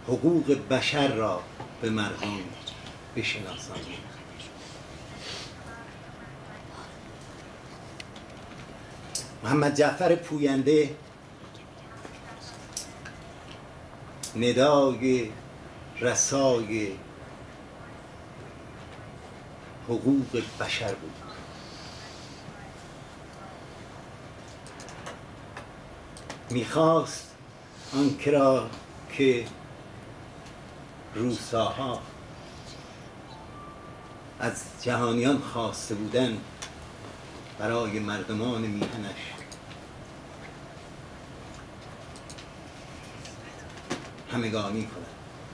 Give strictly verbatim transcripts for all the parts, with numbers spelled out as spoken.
حقوق بشر را به مردم بشناسانیم. محمد جعفر پوینده ندای رسای حقوق بشر بود. میخواست آنکه را که روساها از جهانیان خواسته بودند برای مردمان میهنش همگانی کند.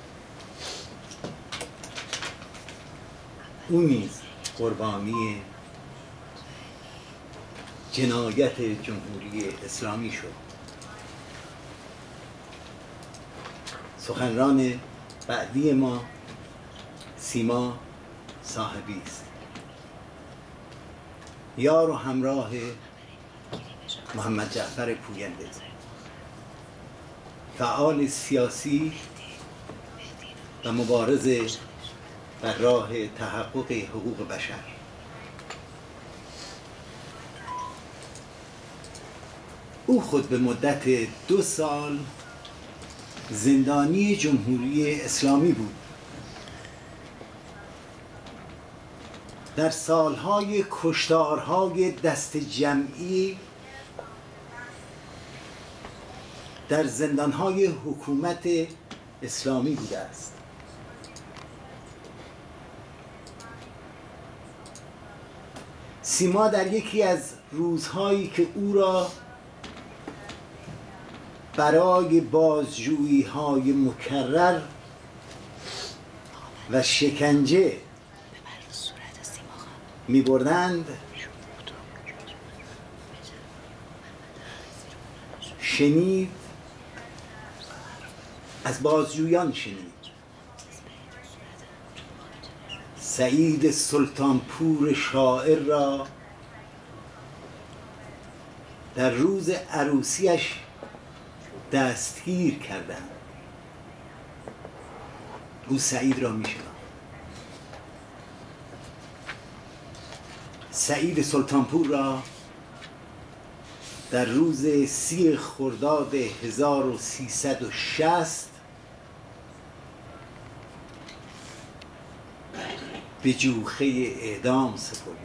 او نیز قربانی جنایت جمهوری اسلامی شد. سخنران بعدی ما سیما صاحبی است، یار و همراه محمد جعفر پوینده، فعال سیاسی و مبارز در راه تحقق حقوق بشر. او خود به مدت دو سال زندانی جمهوری اسلامی بود. در سالهای کشتارهای دست جمعی در زندانهای حکومت اسلامی بوده است. سیما در یکی از روزهایی که او را برای بازجویی های مکرر و شکنجه می بردند، شنید، از بازجویان شنید سعید سلطانپور شاعر را در روز عروسیش دستگیر کردند. او سعید را می شناخت. سعید سلطانپور را در روز سی خرداد هزار و سیصد و شصت به جوخه اعدام سپردند.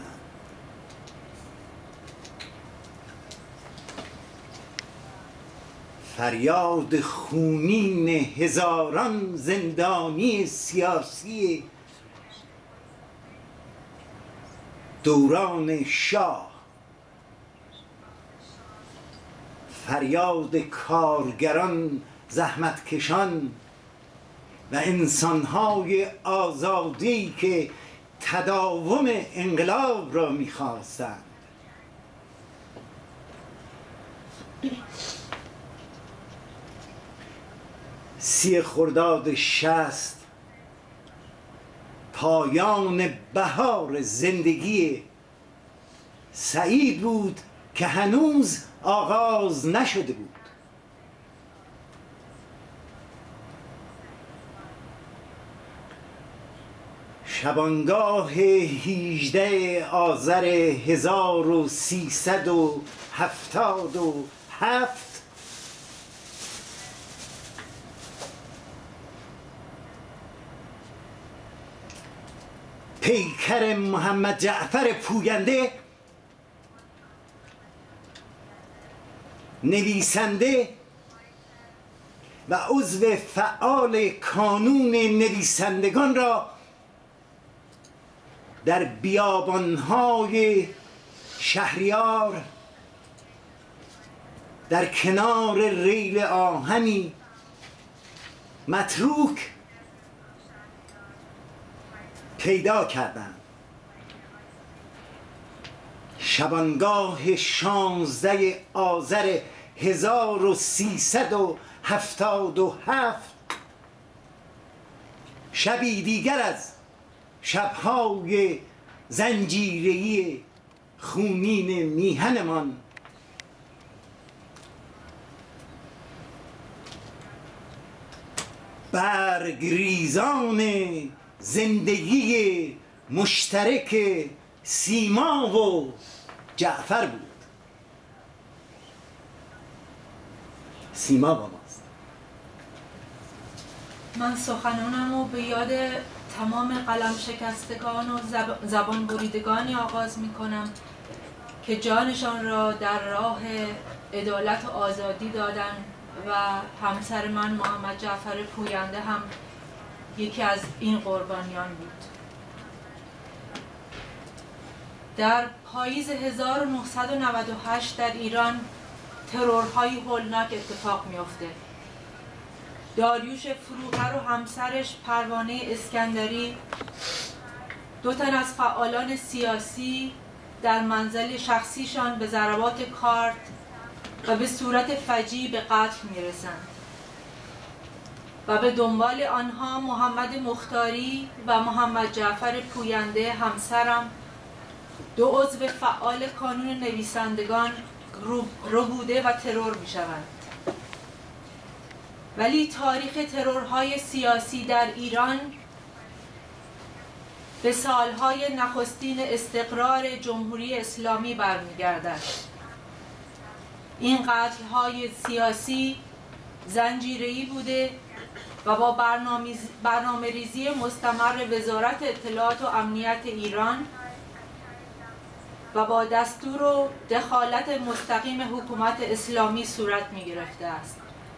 فریاد خونین هزاران زندانی سیاسی دوران شاه، فریاد کارگران زحمتکشان و انسانهای آزادی که تداوم انقلاب را می‌خواستند. سی خرداد شصت پایان بهار زندگی سعید بود که هنوز آغاز نشده بود. شبانگاه هجده آذر هزار و سیصد و هفتاد و هفت پیکر محمد جعفر پوینده، نویسنده و عضو فعال کانون نویسندگان را در بیابانهای شهریار در کنار ریل آهنی متروک پیدا کردند. شبانگاه شانزده آذر هزار و سیصد و هفتاد و هفت شبی دیگر از شبهای زنجیره‌ای خونین میهنمان برگریزان زندگی مشترک سیما و جعفر بود. سیما با ماست. من سخنانم رو به یاد تمام قلم شکستگان و زب... زبان بریدگانی آغاز می کنم که جانشان را در راه عدالت و آزادی دادن و همسر من محمد جعفر پوینده هم یکی از این قربانیان بود. در پاییز هزار و نهصد و نود و هشت در ایران ترورهای هولناک اتفاق می‌افته. داریوش فروغر و همسرش پروانه اسکندری، دو تن از فعالان سیاسی در منزل شخصیشان به ضربات کارت و به صورت فجیع به قتل می‌رسند و به دنبال آنها محمد مختاری و محمد جعفر پوینده همسرم، دو عضو فعال کانون نویسندگان، ربوده و ترور می شوند. ولی تاریخ ترورهای سیاسی در ایران به سالهای نخستین استقرار جمهوری اسلامی برمیگردد. این قتل‌های سیاسی زنجیره‌ای بوده و با برنامه ریزی مستمر وزارت اطلاعات و امنیت ایران و با دستور و دخالت مستقیم حکومت اسلامی صورت می گرفته است.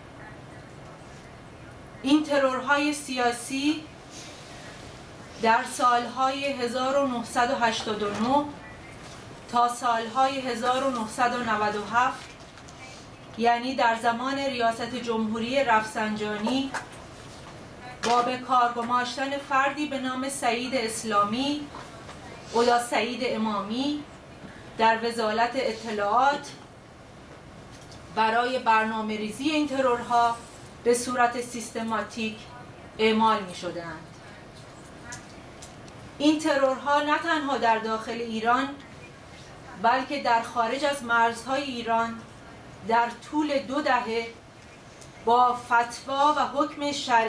این ترورهای سیاسی در سالهای هزار و نهصد و هشتاد و نه تا سالهای هزار و نهصد و نود و هفت، یعنی در زمان ریاست جمهوری رفسنجانی، با به کار گماشتن فردی به نام سعید اسلامی یا سعید امامی در وزارت اطلاعات برای برنامه ریزی این ترورها به صورت سیستماتیک اعمال می شدند. این ترورها نه تنها در داخل ایران بلکه در خارج از مرزهای ایران در طول دو دهه با فتوا و حکم شرعی